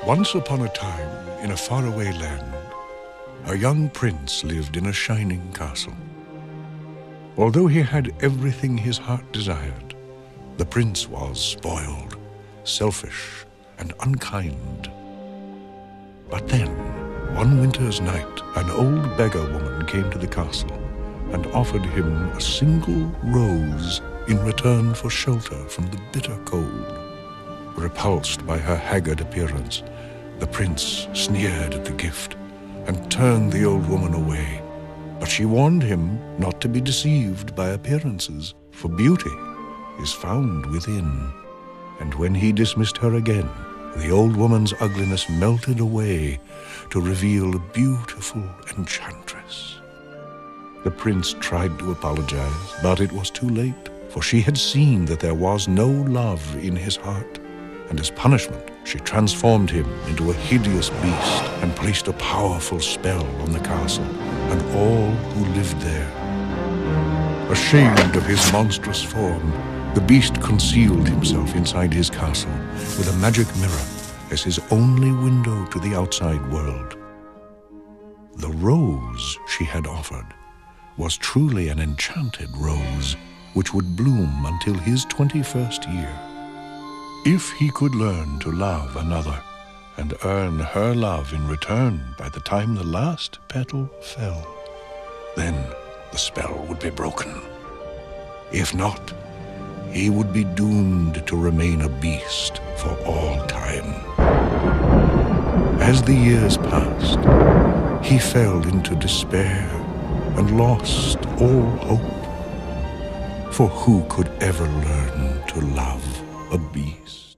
Once upon a time, in a faraway land, a young prince lived in a shining castle. Although he had everything his heart desired, the prince was spoiled, selfish, and unkind. But then, one winter's night, an old beggar woman came to the castle and offered him a single rose in return for shelter from the bitter cold. Repulsed by her haggard appearance, the prince sneered at the gift and turned the old woman away. But she warned him not to be deceived by appearances, for beauty is found within. And when he dismissed her again, the old woman's ugliness melted away to reveal a beautiful enchantress. The prince tried to apologize, but it was too late, for she had seen that there was no love in his heart. And as punishment, she transformed him into a hideous beast and placed a powerful spell on the castle and all who lived there. Ashamed of his monstrous form, the beast concealed himself inside his castle with a magic mirror as his only window to the outside world. The rose she had offered was truly an enchanted rose which would bloom until his 21st year. If he could learn to love another and earn her love in return by the time the last petal fell, then the spell would be broken. If not, he would be doomed to remain a beast for all time. As the years passed, he fell into despair and lost all hope. For who could ever learn to love a beast?